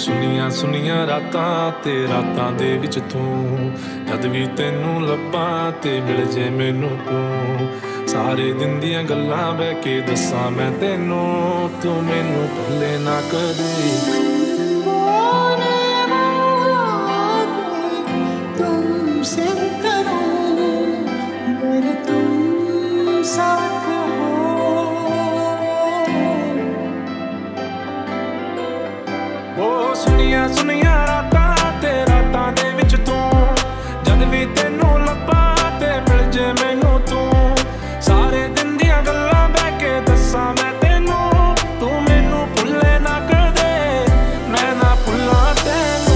ਸੁਨੀਆਂ ਸੁਨੀਆਂ ਰਾਤਾਂ ਤੇ ਰਾਤਾਂ ਦੇ ਵਿੱਚ ਤੂੰ ਜਦ ਵੀ ਤੈਨੂੰ ਲੱਭਾਂ ਤੇ ਮਿਲ ਜੇ ਮੈਨੂੰ ਤੂੰ ਸਾਰੇ ਦਿਨ ਦੀਆਂ ਗੱਲਾਂ ਬਹਿ ਕੇ ਦੱਸਾਂ ਮੈਂ ਤੈਨੂੰ ਤੂੰ ਮੈਨੂੰ ਭੁੱਲੇ ਨਾ ਕਦੇ ਸੁਨੀਆਂ ਸੁਨੀਆਂ ਰਾਤਾਂ ਤੇ ਰਾਤਾਂ ਦੇ ਵਿੱਚ ਤੂੰ ਜਦ ਵੀ ਤੈਨੂੰ ਲੱਭਾਂ ਤੇ ਮਿਲ ਜੇ ਮੈਨੂੰ ਤੂੰ ਸਾਰੇ ਦਿਨ ਦੀਆਂ ਗੱਲਾਂ ਬਹਿ ਕੇ ਦੱਸਾਂ ਮੈਂ ਤੈਨੂੰ ਤੂੰ ਮੈਨੂੰ ਭੁੱਲੇ ਨਾ ਕਦੇ ਮੈਂ ਨਾ ਭੁੱਲਾਂ ਤੈਨੂੰ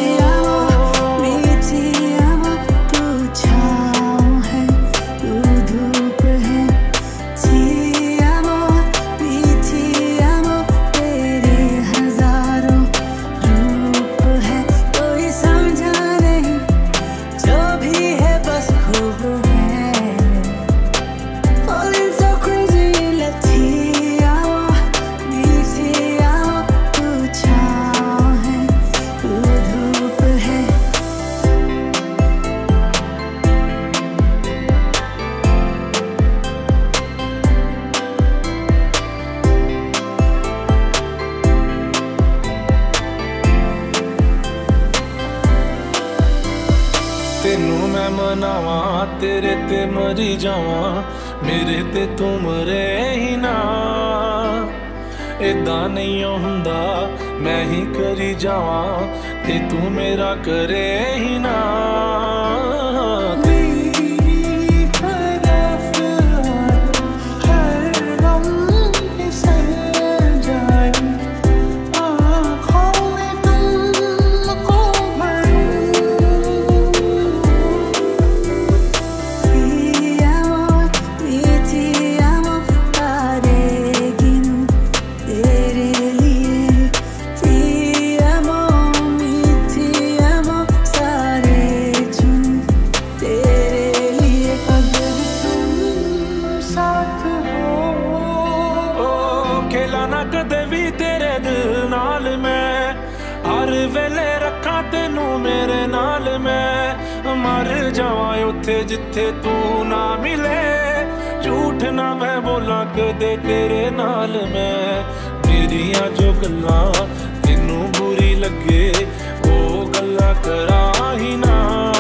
ਤੈਨੂੰ ਮੈਂ ਮਨਾਵਾਂ ਤੇਰੇ ਤੇ ਮਰੀ ਜਾਵਾਂ ਮੇਰੇ ਤੇ ਤੂੰ ਮਰੇ ਹੀ ਨਾ ਏਦਾਂ ਨਹੀਂ ਹੁੰਦਾ ਮੈਂ ਹੀ ਕਰੀ ਜਾਵਾਂ ਤੇ ਤੂੰ ਮੇਰਾ ਕਰੇ ਹੀ ਨਾ खेला ना कदे भी तेरे दिल नाल मैं हर वेले रखा तेनू मेरे नाल मैं मर जावां उत्थे जिथे तू ना मिले झूठ ना मैं बोला कदे तेरे नाल मैं मेरियां जो गल्लां तेनू बुरी लगे वो गल्लां करा ही ना